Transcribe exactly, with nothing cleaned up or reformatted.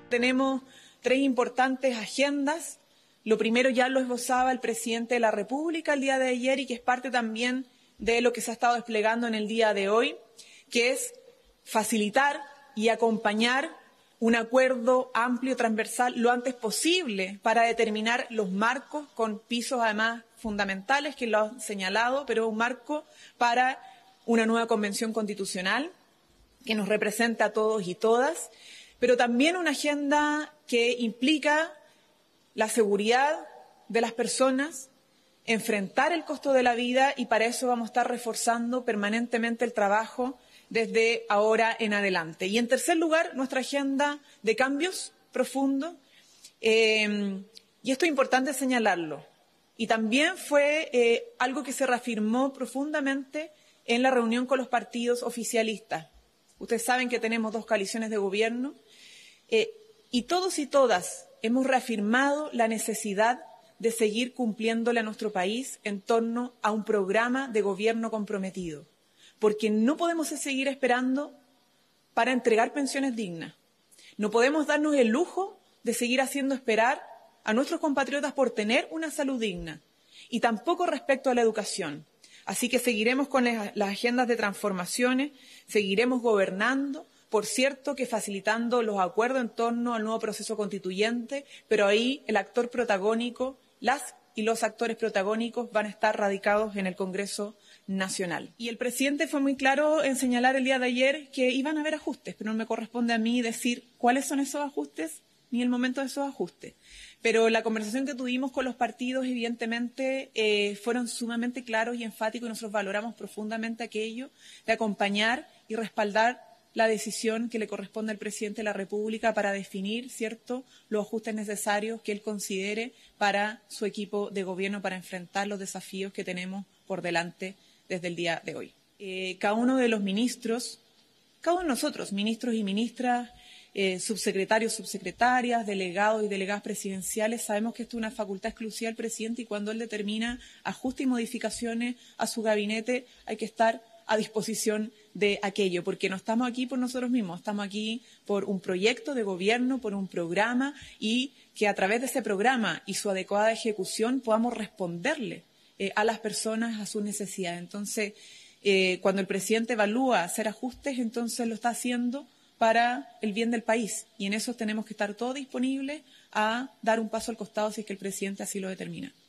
tenemos tres importantes agendas. Lo primero ya lo esbozaba el presidente de la República el día de ayer y que es parte también de lo que se ha estado desplegando en el día de hoy, que es facilitar y acompañar un acuerdo amplio, transversal, lo antes posible para determinar los marcos con pisos además fundamentales que lo han señalado, pero un marco para una nueva convención constitucional que nos represente a todos y todas, pero también una agenda que implica la seguridad de las personas, enfrentar el costo de la vida y para eso vamos a estar reforzando permanentemente el trabajo desde ahora en adelante. Y en tercer lugar, nuestra agenda de cambios profundos, eh, y esto es importante señalarlo, y también fue eh, algo que se reafirmó profundamente en la reunión con los partidos oficialistas. Ustedes saben que tenemos dos coaliciones de gobierno eh, y todos y todas hemos reafirmado la necesidad de seguir cumpliéndole a nuestro país en torno a un programa de gobierno comprometido, porque no podemos seguir esperando para entregar pensiones dignas. No podemos darnos el lujo de seguir haciendo esperar a nuestros compatriotas por tener una salud digna y tampoco respecto a la educación. Así que seguiremos con las agendas de transformaciones, seguiremos gobernando, por cierto que facilitando los acuerdos en torno al nuevo proceso constituyente, pero ahí el actor protagónico, las y los actores protagónicos van a estar radicados en el Congreso Nacional. Y el presidente fue muy claro en señalar el día de ayer que iban a haber ajustes, pero no me corresponde a mí decir cuáles son esos ajustes ni el momento de esos ajustes. Pero la conversación que tuvimos con los partidos, evidentemente, eh, fueron sumamente claros y enfáticos y nosotros valoramos profundamente aquello de acompañar y respaldar la decisión que le corresponde al presidente de la República para definir, ¿cierto?, los ajustes necesarios que él considere para su equipo de gobierno para enfrentar los desafíos que tenemos por delante desde el día de hoy. Eh, cada uno de los ministros, cada uno de nosotros, ministros y ministras, eh, subsecretarios, subsecretarias, delegados y delegadas presidenciales, sabemos que esto es una facultad exclusiva del presidente y cuando él determina ajustes y modificaciones a su gabinete hay que estar a disposición de aquello, porque no estamos aquí por nosotros mismos, estamos aquí por un proyecto de gobierno, por un programa y que a través de ese programa y su adecuada ejecución podamos responderle eh, a las personas, a sus necesidades. Entonces, eh, cuando el presidente evalúa hacer ajustes, entonces lo está haciendo para el bien del país y en eso tenemos que estar todos disponibles a dar un paso al costado si es que el presidente así lo determina.